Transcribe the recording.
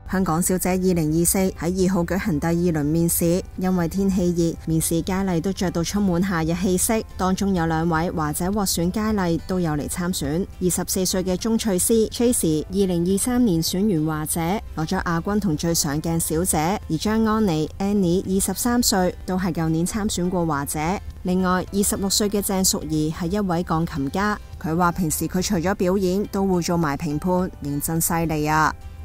香港小姐2024喺2號舉行第2輪面試，因為天氣熱，面試佳麗都着到充滿夏日氣息。當中有2位華姐獲選佳麗都有嚟參選。24歲嘅鐘翠絲 Tracy 2023年選完華姐，攞咗亞軍同最上鏡小姐。而張安妮 Annie 23歲，都係舊年參選過華姐。另外26歲嘅鄭淑儀係一位鋼琴家，佢話平時佢除咗表演，都會做埋評判，認真犀利啊！